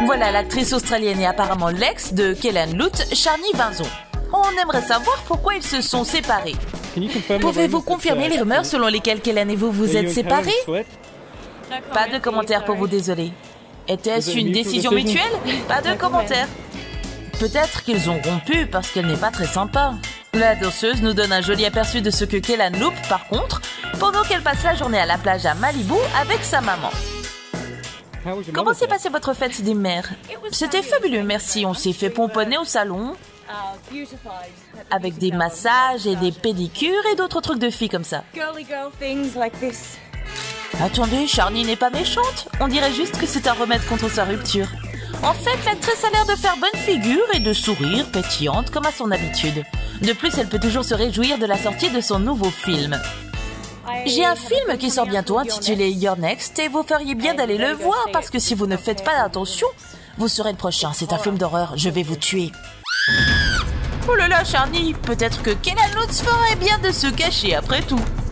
Voilà l'actrice australienne et apparemment l'ex de Kellan Lutz, Charny Vinson. On aimerait savoir pourquoi ils se sont séparés. Pouvez-vous confirmer les rumeurs selon lesquelles Kellan et vous vous êtes séparés? Pas de commentaires pour vous, désolé. Était-ce une décision mutuelle? Pas de commentaires. Peut-être qu'ils ont rompu parce qu'elle n'est pas très sympa. La danseuse nous donne un joli aperçu de ce que Kellan loupe, par contre, pendant qu'elle passe la journée à la plage à Malibu avec sa maman. Comment s'est passée votre fête des mères? C'était fabuleux, merci. On s'est fait pomponner au salon, avec des massages et des pédicures et d'autres trucs de filles comme ça. Attendez, Charny n'est pas méchante. On dirait juste que c'est un remède contre sa rupture. En fait, l'actrice a l'air de faire bonne figure et de sourire, pétillante comme à son habitude. De plus, elle peut toujours se réjouir de la sortie de son nouveau film. J'ai un film qui sort bientôt intitulé You're Next et vous feriez bien d'aller le voir parce que si vous ne faites pas attention, vous serez le prochain. C'est un film d'horreur, je vais vous tuer. Oh là là, Charny, peut-être que Kellan Lutz ferait bien de se cacher après tout.